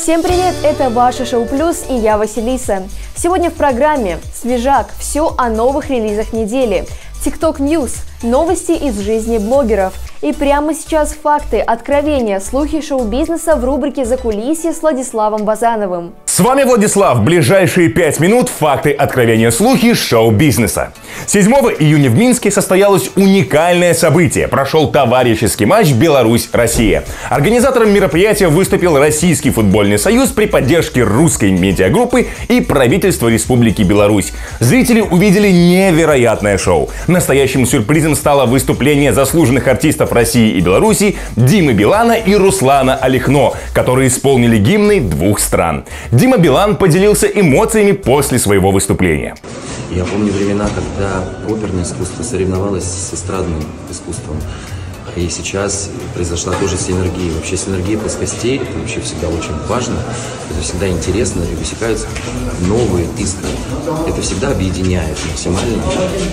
Всем привет! Это ваше Шоу Плюс и я Василиса. Сегодня в программе «Свежак. Все о новых релизах недели», TikTok News, новости из жизни блогеров. И прямо сейчас факты, откровения, слухи шоу-бизнеса в рубрике «Закулисье» с Владиславом Базановым. С вами Владислав. В ближайшие 5 минут факты, откровения, слухи шоу-бизнеса. 7 июня в Минске состоялось уникальное событие. Прошел товарищеский матч Беларусь-Россия. Организатором мероприятия выступил Российский футбольный союз при поддержке русской медиагруппы и правительства Республики Беларусь. Зрители увидели невероятное шоу. Настоящим сюрпризом стало выступление заслуженных артистов России и Беларуси Димы Билана и Руслана Алихно, которые исполнили гимны двух стран. Дима Билан поделился эмоциями после своего выступления. Я помню времена, когда оперное искусство соревновалось с эстрадным искусством. И сейчас произошла тоже синергия. Вообще синергия плоскостей, это вообще всегда очень важно. Это всегда интересно, и высекаются новые искры. Это всегда объединяет максимально.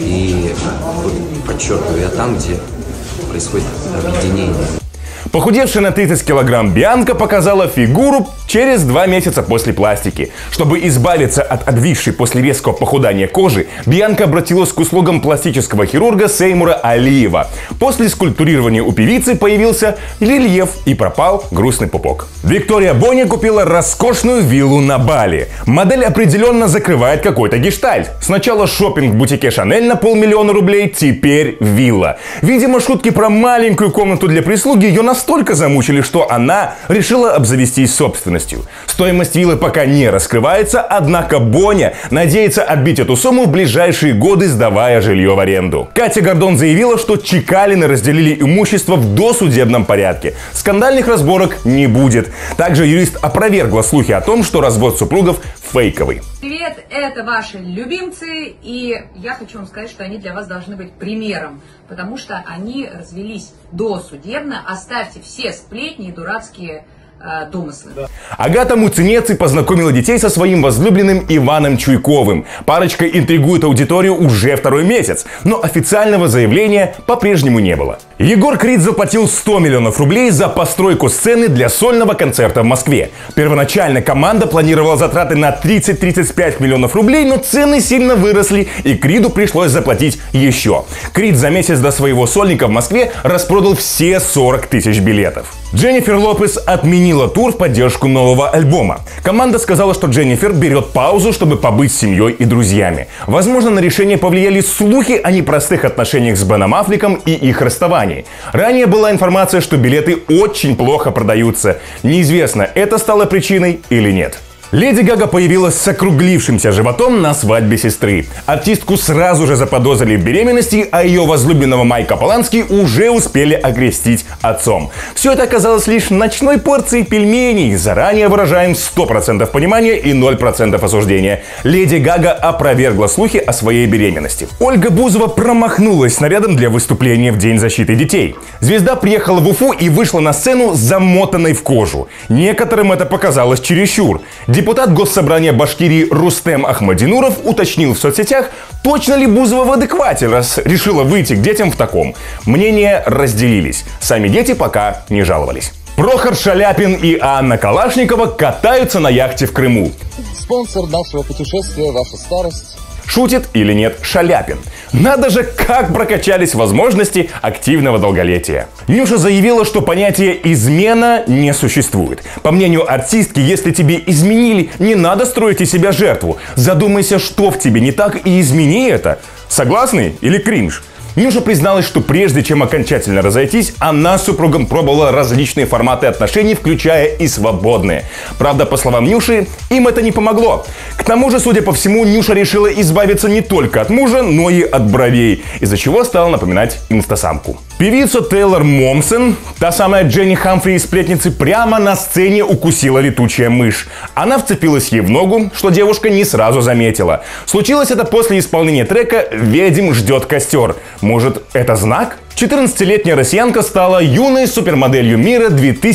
И вот, подчеркиваю, я там, где происходит объединение. Похудевшая на 30 килограмм Бианка показала фигуру через 2 месяца после пластики. Чтобы избавиться от обвисшей после резкого похудания кожи, Бианка обратилась к услугам пластического хирурга Сеймура Алиева. После скульптурирования у певицы появился рельеф и пропал грустный пупок. Виктория Бони купила роскошную виллу на Бали. Модель определенно закрывает какой-то гештальт. Сначала шопинг в бутике Шанель на 500 000 рублей, теперь вилла. Видимо, шутки про маленькую комнату для прислуги ее настолько замучили, что она решила обзавестись собственностью. Стоимость виллы пока не раскрывается, однако Боня надеется отбить эту сумму в ближайшие годы, сдавая жилье в аренду. Катя Гордон заявила, что Чекалины разделили имущество в досудебном порядке. Скандальных разборок не будет. Также юрист опровергла слухи о том, что развод супругов фейковый. Привет, это ваши любимцы, и я хочу вам сказать, что они для вас должны быть примером, потому что они развелись досудебно. Оставьте все сплетни и дурацкие домыслы. Агата Муценец познакомила детей со своим возлюбленным Иваном Чуйковым. Парочка интригует аудиторию уже 2-й месяц, но официального заявления по-прежнему не было. Егор Крид заплатил 100 миллионов рублей за постройку сцены для сольного концерта в Москве. Первоначально команда планировала затраты на 30-35 миллионов рублей, но цены сильно выросли, и Криду пришлось заплатить еще. Крид за месяц до своего сольника в Москве распродал все 40 000 билетов. Дженнифер Лопес отменила тур в поддержку нового альбома. Команда сказала, что Дженнифер берет паузу, чтобы побыть с семьей и друзьями. Возможно, на решение повлияли слухи о непростых отношениях с Беном Аффлеком и их расставании. Ранее была информация, что билеты очень плохо продаются. Неизвестно, это стало причиной или нет. Леди Гага появилась с округлившимся животом на свадьбе сестры. Артистку сразу же заподозрили в беременности, а ее возлюбленного Майка Полански уже успели окрестить отцом. Все это оказалось лишь ночной порцией пельменей. Заранее выражаем 100% понимания и 0% осуждения. Леди Гага опровергла слухи о своей беременности. Ольга Бузова промахнулась снарядом для выступления в День защиты детей. Звезда приехала в Уфу и вышла на сцену замотанной в кожу. Некоторым это показалось чересчур. Депутат Госсобрания Башкирии Рустем Ахмадинуров уточнил в соцсетях, точно ли Бузова в адеквате, раз решила выйти к детям в таком. Мнения разделились. Сами дети пока не жаловались. Прохор Шаляпин и Анна Калашникова катаются на яхте в Крыму. Спонсор нашего путешествия «Ваша старость». Шутит или нет Шаляпин? Надо же, как прокачались возможности активного долголетия. Нюша заявила, что понятие «измена» не существует. По мнению артистки, если тебе изменили, не надо строить из себя жертву. Задумайся, что в тебе не так, и измени это. Согласны или кринж? Нюша призналась, что прежде чем окончательно разойтись, она с супругом пробовала различные форматы отношений, включая и свободные. Правда, по словам Нюши, им это не помогло. К тому же, судя по всему, Нюша решила избавиться не только от мужа, но и от бровей, из-за чего стала напоминать инстасамку. Певицу Тейлор Момсон, та самая Дженни Хамфри из «Сплетницы», прямо на сцене укусила летучая мышь. Она вцепилась ей в ногу, что девушка не сразу заметила. Случилось это после исполнения трека «Ведьм ждет костер». Может, это знак? 14-летняя россиянка стала юной супермоделью мира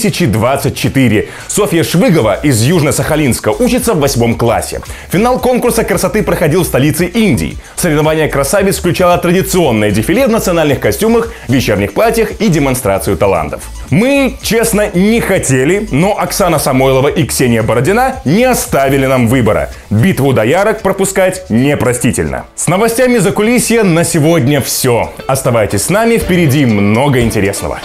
2024. Софья Швыгова из Южно-Сахалинска учится в 8 классе. Финал конкурса красоты проходил в столице Индии. Соревнование красавиц включало традиционное дефиле в национальных костюмах, вечерних платьях и демонстрацию талантов. Мы, честно, не хотели, но Оксана Самойлова и Ксения Бородина не оставили нам выбора. Битву доярок пропускать непростительно. С новостями закулисья на сегодня все. Оставайтесь с нами, впереди много интересного.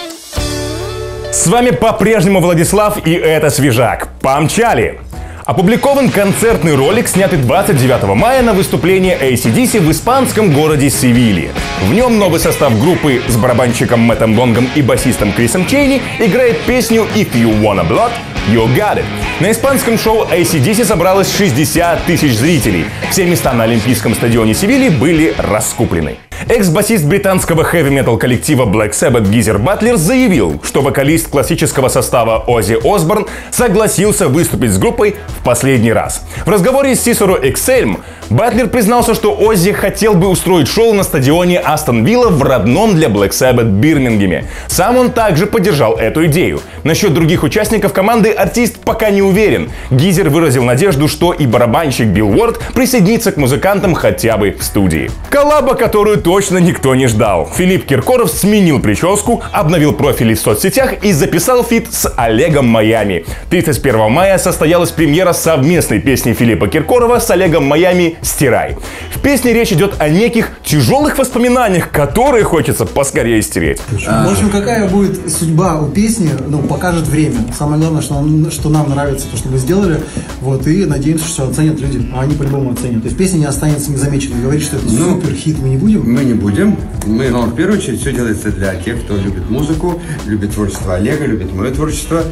С вами по-прежнему Владислав, и это «Свежак». Помчали! Опубликован концертный ролик, снятый 29 мая на выступлении AC/DC в испанском городе Севилье. В нем новый состав группы с барабанщиком Мэттом Лонгом и басистом Крисом Чейни играет песню «If You Wanna Blood, You Got It». На испанском шоу AC/DC собралось 60 тысяч зрителей. Все места на Олимпийском стадионе Севильи были раскуплены. Экс-басист британского хэви-метал коллектива Black Sabbath Гизер Батлер заявил, что вокалист классического состава Оззи Осборн согласился выступить с группой в последний раз. В разговоре с Cicero Excelm Батлер признался, что Оззи хотел бы устроить шоу на стадионе Астон Вилла в родном для Black Sabbath Бирмингеме. Сам он также поддержал эту идею. Насчет других участников команды артист пока не уверен. Гизер выразил надежду, что и барабанщик Билл Уорд присоединится к музыкантам хотя бы в студии. Коллаба, которую точно никто не ждал. Филипп Киркоров сменил прическу, обновил профили в соцсетях и записал фит с Олегом Майами. 31 мая состоялась премьера совместной песни Филиппа Киркорова с Олегом Майами «Стирай». В песне речь идет о неких тяжелых воспоминаниях, которые хочется поскорее стереть. В общем, какая будет судьба у песни, покажет время. Самое главное, что нам нравится, то, что мы сделали. Вот, и надеемся, что оценят люди. А они по-любому оценят. То есть песня не останется незамеченной. Говорить, что это супер хит, мы не будем. Мы не будем. Но в первую очередь все делается для тех, кто любит музыку, любит творчество Олега, любит мое творчество.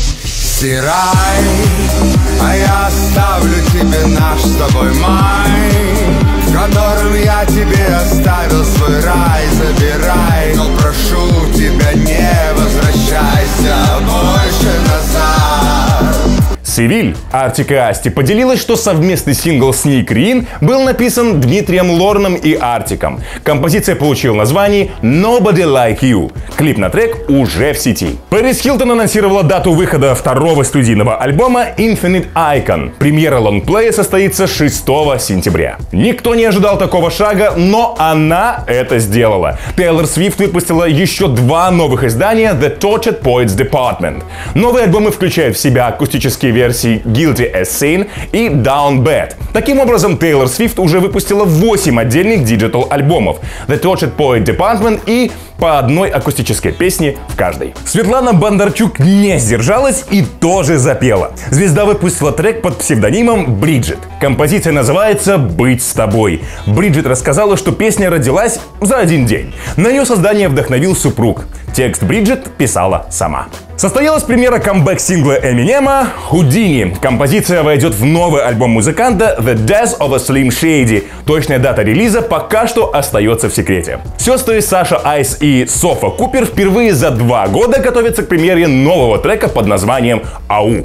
Стирай, а я оставлю тебе наш с тобой май, в котором я тебе оставил свой рай. Забирай, но прошу тебя, не возвращайся больше назад. Севиль, Артик и Асти поделилась, что совместный сингл Sneak In был написан Дмитрием Лорном и Артиком. Композиция получила название Nobody Like You. Клип на трек уже в сети. Пэрис Хилтон анонсировала дату выхода второго студийного альбома Infinite Icon. Премьера лонгплея состоится 6 сентября. Никто не ожидал такого шага, но она это сделала. Тейлор Свифт выпустила еще 2 новых издания The Tortured Poets Department. Новые альбомы включают в себя акустические версии Guilty as Sin и Down Bad. Таким образом, Тейлор Свифт уже выпустила 8 отдельных диджитал-альбомов The Tortured Poet Department и по одной акустической песне в каждой. Светлана Бондарчук не сдержалась и тоже запела. Звезда выпустила трек под псевдонимом Бриджит. Композиция называется «Быть с тобой». Бриджит рассказала, что песня родилась за один день. На ее создание вдохновил супруг. Текст Бриджит писала сама. Состоялась премьера камбэк-сингла Эминема «Houdini». Композиция войдет в новый альбом музыканта The Death of a Slim Shady. Точная дата релиза пока что остается в секрете. Сестры Саша Айс и Софа Купер впервые за 2 года готовятся к премьере нового трека под названием «Ау».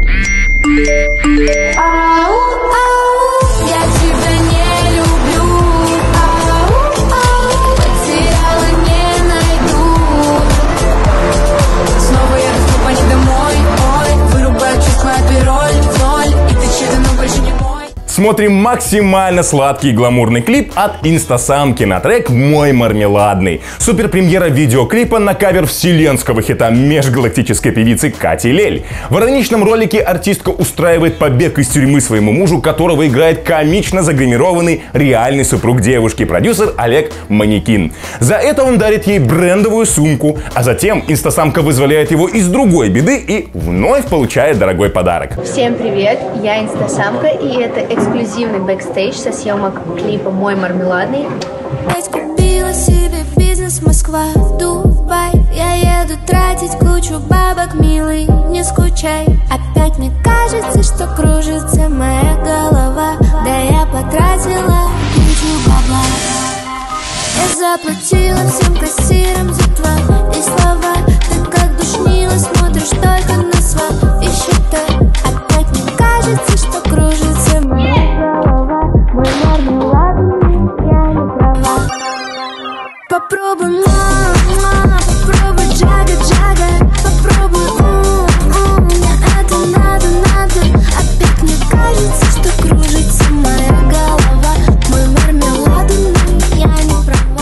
Смотрим максимально сладкий и гламурный клип от инстасамки на трек «Мой мармеладный». Суперпремьера видеоклипа на кавер вселенского хита межгалактической певицы Кати Лель. В ироничном ролике артистка устраивает побег из тюрьмы своему мужу, которого играет комично загримированный реальный супруг девушки, продюсер Олег Манекин. За это он дарит ей брендовую сумку, а затем инстасамка вызволяет его из другой беды и вновь получает дорогой подарок. Всем привет, я инстасамка, и это эксклюзивный бэкстейдж со съемок клипа «Мой мармеладный». Купила себе бизнес Москва, Дубай. Я еду тратить кучу бабок, милый, не скучай. Опять мне кажется, что кружится моя голова. Да я потратила кучу бабла. Я заплатила всем кассирам за твои слова. Ты как душнила, смотришь только на свои счета. Опять мне кажется, что кружится моя голова. Мой мармеладный, я не права. Попробуй, попробуй джага-джага. Попробуй, мне это надо. Опять мне кажется, что кружится моя голова. Мой мармеладный, я не права.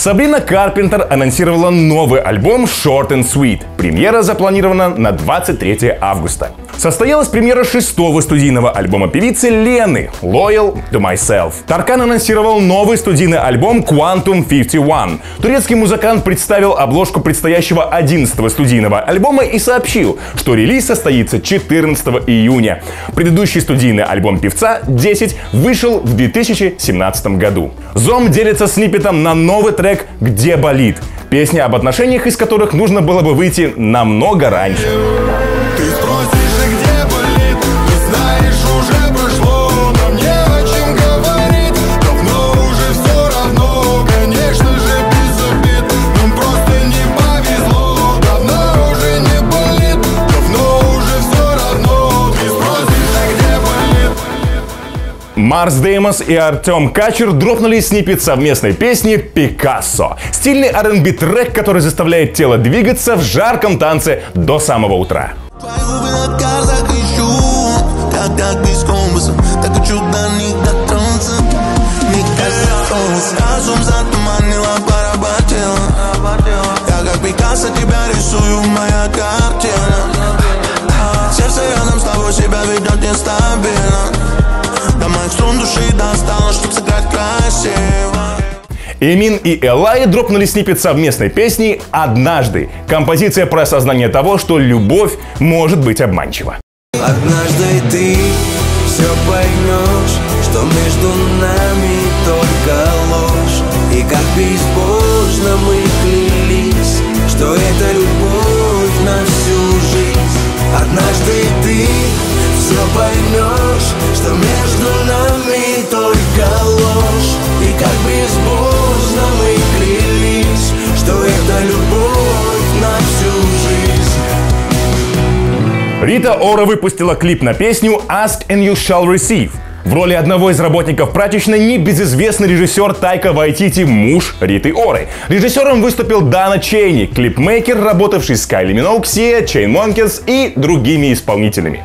Сабрина Карпентер анонсировала новый альбом Short and Sweet. Премьера запланирована на 23 августа. Состоялась премьера 6-го студийного альбома певицы Лены Loyal to Myself. Таркан анонсировал новый студийный альбом Quantum 51. Турецкий музыкант представил обложку предстоящего 11-го студийного альбома и сообщил, что релиз состоится 14 июня. Предыдущий студийный альбом певца 10 вышел в 2017 году. Зом делится сниппетом на новый трек «Где болит». Песня об отношениях, из которых нужно было бы выйти намного раньше. Марс Деймос и Артем Качер дропнули сниппет совместной песни «Пикассо». Стильный R&B трек, который заставляет тело двигаться в жарком танце до самого утра. Эмин и Элай дропнули сниппет совместной песни «Однажды». Композиция про осознание того, что любовь может быть обманчива. Однажды ты все поймешь, что между нами только ложь. И как безбожно мы клялись, что это любовь на всю жизнь. Однажды ты все поймешь, что между нами только ложь. И как безбожно мы клялись, что это любовь на всю жизнь. Рита Ора выпустила клип на песню «Ask and you shall receive». В роли одного из работников прачечной небезызвестный режиссер Тайка Вайтити, муж Риты Оры. Режиссером выступил Дана Чейни, клипмейкер, работавший с Кайли Миноуг, Сиа, Chainsmokers и другими исполнителями.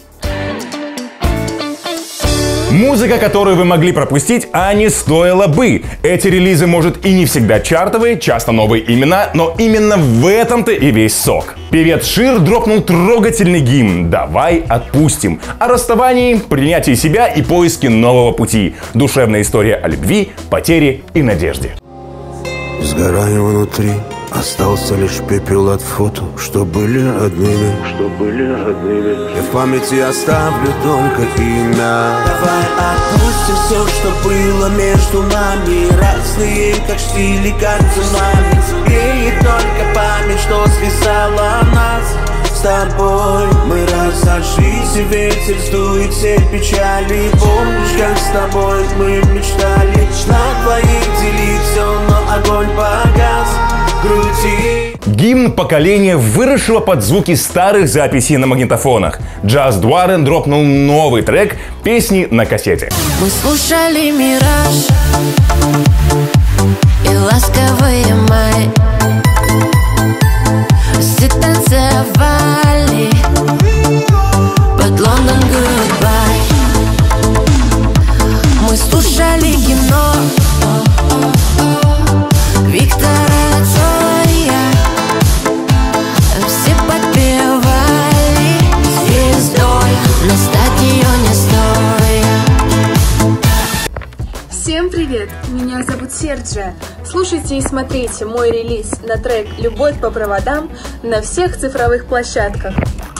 Музыка, которую вы могли пропустить, а не стоило бы. Эти релизы, может, и не всегда чартовые, часто новые имена, но именно в этом-то и весь сок. Певец Шир дропнул трогательный гимн «Давай отпустим» о расставании, принятии себя и поиске нового пути. Душевная история о любви, потере и надежде. Сгораю внутри, остался лишь пепел от фото, что были одними. Я в памяти оставлю только имя. Давай отпустим все, что было между нами. Разные, как штили, как цунами. И только память, что связала нас с тобой. Мы разошлись, и ветер сдует все печали. Помнишь, как с тобой мы мечтали на двоих делить все, но огонь погас. Гимн поколения, выросшего под звуки старых записей на магнитофонах. Джаз Дуарен дропнул новый трек песни на кассете. Мы слушали «Мираж» и ласковые май, все танцевали под Лондон Goodbye. Мы слушали кино Виктора Цоя, все подпевали звездой на стадионе стоя. Всем привет! Меня зовут Серджио. Слушайте и смотрите мой релиз на трек «Любовь по проводам» на всех цифровых площадках.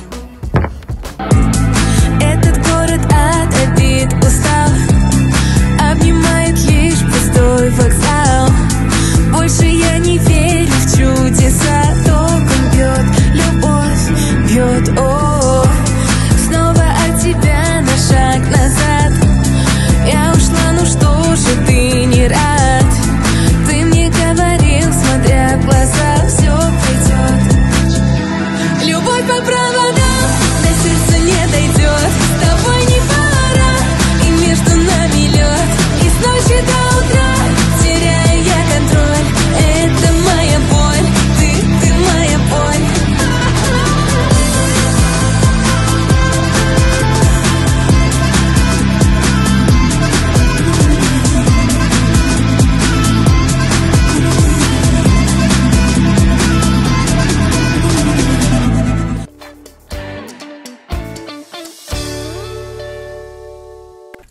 Этот город от обид устал, обнимает лишь пустой вокзал. Больше я не верю в чудеса, током бьет, любовь бьет, о, снова от тебя на шаг назад. Я ушла, ну что же ты не рад? Ты мне говорил, смотря в глаза, все пройдет. Любовь по праву.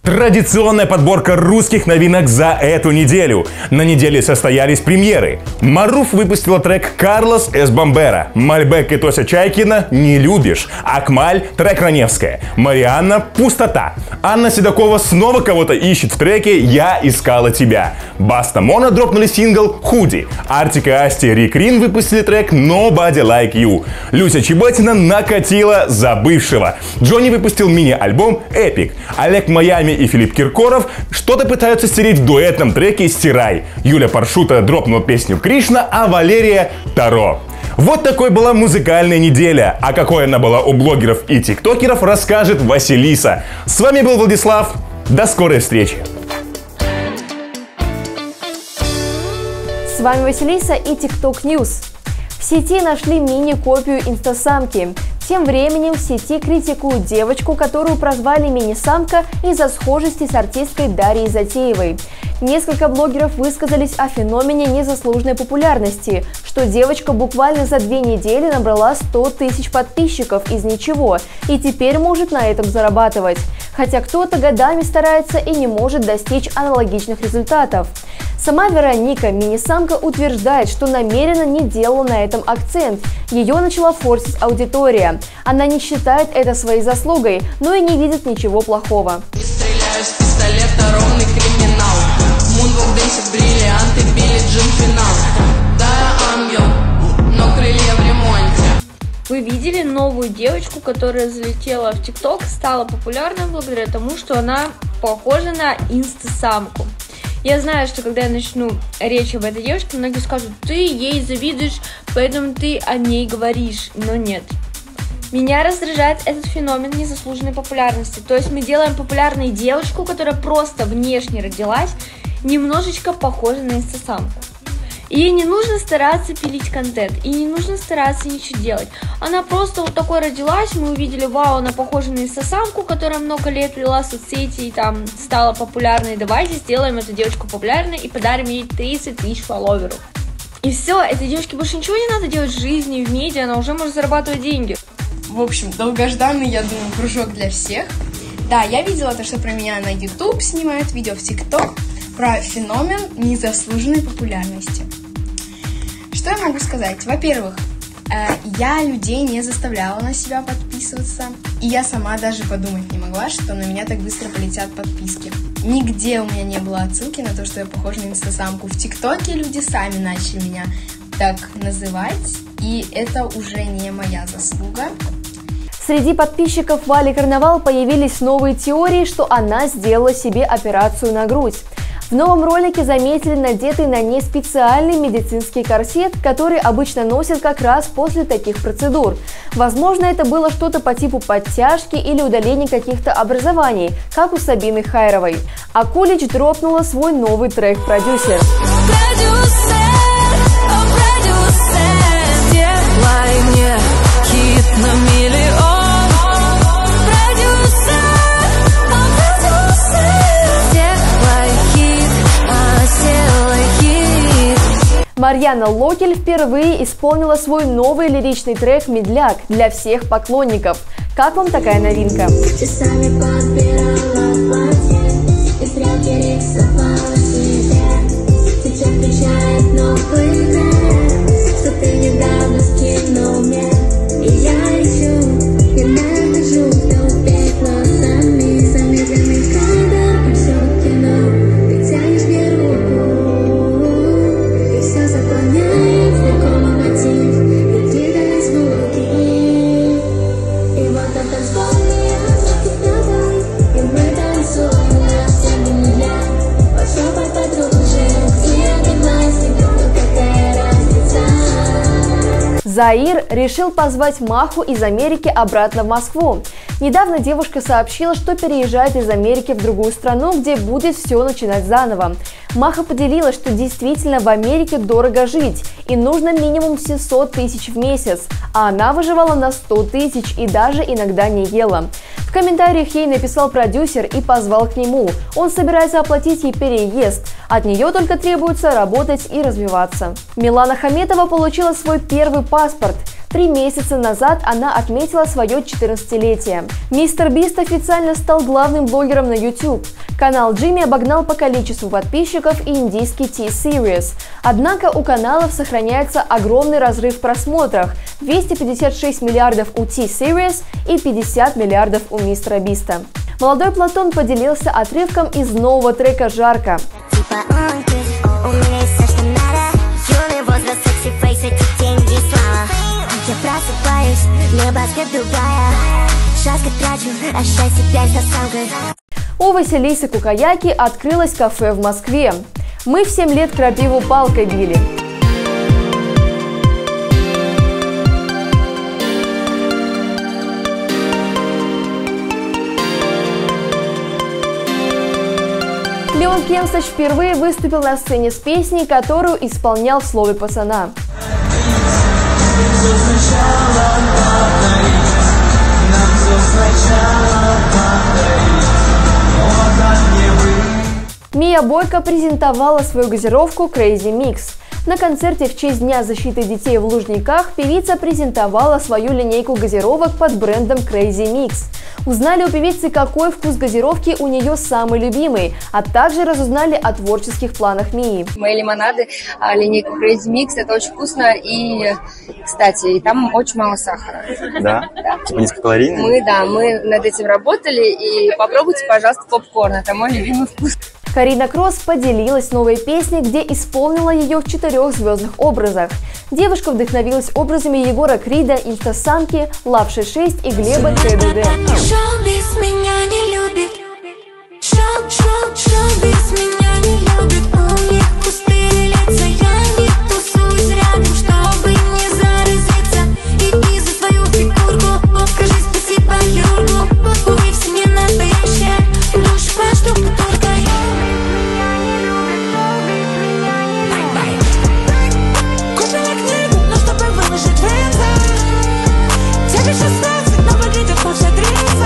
Традиционная подборка русских новинок за эту неделю. На неделе состоялись премьеры. Маруф выпустила трек «Карлос Эс Бомбера», Мальбек и Тося Чайкина «Не любишь», Акмаль трек «Раневская», Марианна «Пустота». Анна Седокова снова кого-то ищет в треке «Я искала тебя». Баста Мона дропнули сингл «Худи». Артик и Асти и Рик Рин выпустили трек «Nobody Like You». Люся Чеботина накатила «Забывшего». Джонни выпустил мини-альбом «Эпик». Олег Майами и Филипп Киркоров что-то пытаются стереть в дуэтном треке «Стирай». Юля Паршута дропнула песню «Кришна», а Валерия «Таро». Вот такой была музыкальная неделя. А какой она была у блогеров и тиктокеров, расскажет Василиса. С вами был Владислав. До скорой встречи. С вами Василиса и TikTok News. В сети нашли мини-копию инстасамки. Тем временем в сети критикуют девочку, которую прозвали мини-самка из-за схожести с артисткой Дарьей Затеевой. Несколько блогеров высказались о феномене незаслуженной популярности, что девочка буквально за 2 недели набрала 100 тысяч подписчиков из ничего и теперь может на этом зарабатывать. Хотя кто-то годами старается и не может достичь аналогичных результатов. Сама Вероника, мини-самка, утверждает, что намеренно не делала на этом акцент. Ее начала форсить аудитория. Она не считает это своей заслугой, но и не видит ничего плохого. Стреляю с пистолета, ровный криминал. Мунвок, дэнсит, бриллианты, Билли Джин, финал. Да, я ангел, но крылья в ремонте. Вы видели новую девочку, которая залетела в ТикТок, стала популярной благодаря тому, что она похожа на инстасамку. Я знаю, что когда я начну речь об этой девушке, многие скажут: ты ей завидуешь, поэтому ты о ней говоришь. Но нет. Меня раздражает этот феномен незаслуженной популярности. То есть мы делаем популярной девочку, которая просто внешне родилась, немножечко похожа на инстасамку. Ей не нужно стараться пилить контент, и не нужно стараться ничего делать. Она просто вот такой родилась, мы увидели: вау, она похожа на инстасамку, которая много лет вела соцсети и там стала популярной. Давайте сделаем эту девочку популярной и подарим ей 30 тысяч фолловеров. И все, этой девочке больше ничего не надо делать в жизни, в медиа, она уже может зарабатывать деньги. В общем, долгожданный, я думаю, кружок для всех. Да, я видела то, что про меня на YouTube снимают видео, в TikTok, про феномен незаслуженной популярности. Что я могу сказать? Во-первых, я людей не заставляла на себя подписываться, и я сама даже подумать не могла, что на меня так быстро полетят подписки. Нигде у меня не было отсылки на то, что я похожа на инстасамку. В ТикТоке люди сами начали меня так называть, и это уже не моя заслуга. Среди подписчиков Вали Карнавал появились новые теории, что она сделала себе операцию на грудь. В новом ролике заметили надетый на ней специальный медицинский корсет, который обычно носят как раз после таких процедур. Возможно, это было что-то по типу подтяжки или удаления каких-то образований, как у Сабины Хайровой. А Кулич дропнула свой новый трек «Продюсер». Марьяна Локель впервые исполнила свой новый лиричный трек «Медляк» для всех поклонников. Как вам такая новинка? Заир решил позвать Маху из Америки обратно в Москву. Недавно девушка сообщила, что переезжает из Америки в другую страну, где будет все начинать заново. Маха поделилась, что действительно в Америке дорого жить и нужно минимум 700 тысяч в месяц, а она выживала на 100 тысяч и даже иногда не ела. В комментариях ей написал продюсер и позвал к нему. Он собирается оплатить ей переезд. От нее только требуется работать и развиваться. Милана Хаметова получила свой первый паспорт. 3 месяца назад она отметила свое 14-летие. MrBeast официально стал главным блогером на YouTube. Канал Джимми обогнал по количеству подписчиков и индийский T-Series. Однако у каналов сохраняется огромный разрыв в просмотрах – 256 миллиардов у T-Series и 50 миллиардов у MrBeast. Молодой Платон поделился отрывком из нового трека «Жарко». Я просыпаюсь, небоскреб другая. Шашка трачу, а счастье 5 за самкой. У Василисы Кукаяки открылось кафе в Москве. Мы в 7 лет крапиву палкой били. Леон Кемсач впервые выступил на сцене с песней, которую исполнял в слове пацана. Мия Бойко презентовала свою газировку Crazy Mix. На концерте в честь Дня защиты детей в Лужниках певица презентовала свою линейку газировок под брендом Crazy Mix. Узнали у певицы, какой вкус газировки у нее самый любимый, а также разузнали о творческих планах Мии. Мои лимонады, линейка Crazy Mix, это очень вкусно и, кстати, там очень мало сахара. Да? Да. Типа низкокалорийный? Мы над этим работали, и попробуйте, пожалуйста, попкорн, это мой любимый вкус. Карина Кросс поделилась новой песней, где исполнила ее в 4 звездных образах. Девушка вдохновилась образами Егора Крида, инстасамки, Love 66 и Глеба ТДД. Шоу-биз меня не любит. Шоу-биз меня не любит. У них пустые лица, я не тусуюсь рядом, чтобы не заразиться. И за свою фигурку скажи спасибо Юргу. Увы, все не настоящее, душ по штуку только я. Купила книгу, но чтобы выложить в Инстаграм. Тебе 16, но выглядит лучше 30.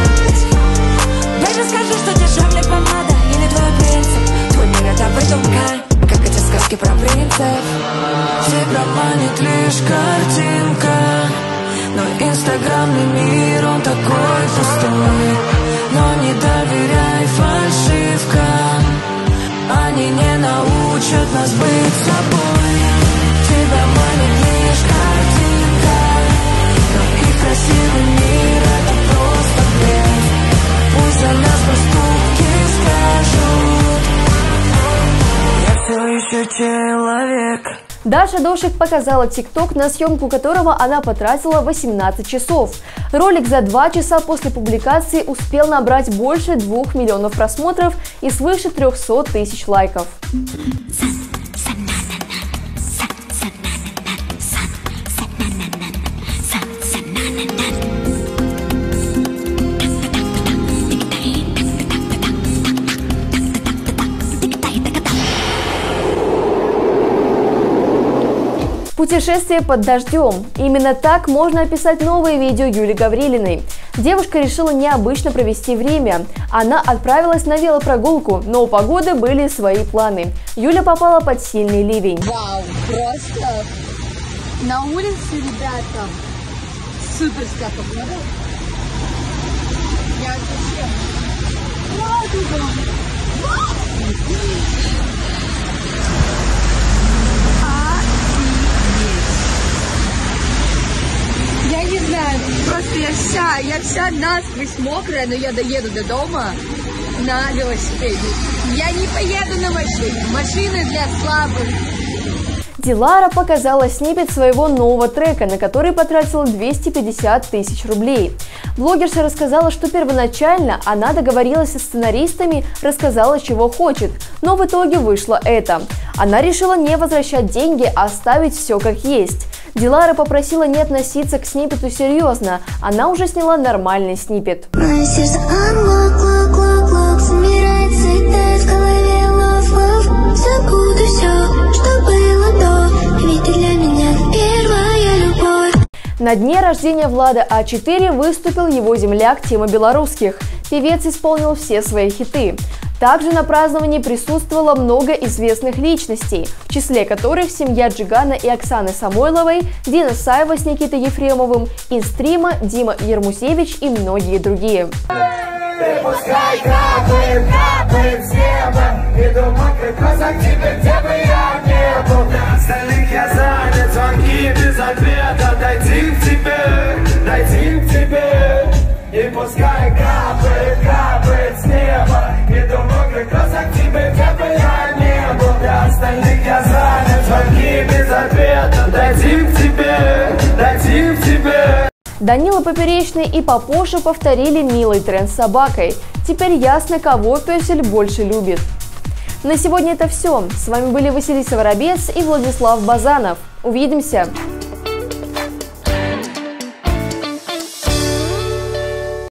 Baby, скажи, что дешевле помада или твой принцип. Твой мир это выдумка, как эти сказки про принцев. Тебя манит лишь картинка, но инстаграмный мир, он такой пустой. Но не доверяй фальшивкам, они не научат нас быть собой. Тебя манит лишь картинка, но их красивый мир это просто бред. Пусть за нас поступки скажут, я все еще человек. Даша Дошик показала ТикТок, на съемку которого она потратила 18 часов. Ролик за 2 часа после публикации успел набрать больше 2 миллионов просмотров и свыше 300 тысяч лайков. Путешествие под дождем. Именно так можно описать новое видео Юли Гаврилиной. Девушка решила необычно провести время. Она отправилась на велопрогулку, но у погоды были свои планы. Юля попала под сильный ливень. Вау, просто на улице, ребята, суперская погода. Я вообще я не знаю, просто я вся насквозь мокрая, но я доеду до дома на велосипеде. Я не поеду на машине. Машины для слабых. Дилара показала сниппет своего нового трека, на который потратила 250 тысяч рублей. Блогерша рассказала, что первоначально она договорилась со сценаристами, рассказала, чего хочет, но в итоге вышло это. Она решила не возвращать деньги, а оставить все как есть. Дилара попросила не относиться к сниппету серьезно, она уже сняла нормальный сниппет. Мое сердце собирается и тает в голове love. Забуду все, что было до, ведь ты для меня первая любовь. На дне рождения Влада А4 выступил его земляк Тима Белорусских. Певец исполнил все свои хиты. Также на праздновании присутствовало много известных личностей, в числе которых семья Джигана и Оксаны Самойловой, Дина Саева с Никитой Ефремовым, Инстрима, Дима Ермусевич и многие другие. Пускай капает, капает с неба, иду мокрый козак тебе, где бы я не был. Для остальных я занят, звонки без ответа, дойти к тебе, и пускай капает, капает с неба, иду мокрый козак тебе, где бы я не был. Для остальных я занят, звонки без ответа, дойти к тебе. Данила Поперечный и Папоша повторили милый тренд с собакой. Теперь ясно, кого пёсель больше любит. На сегодня это все. С вами были Василиса Воробец и Владислав Базанов. Увидимся!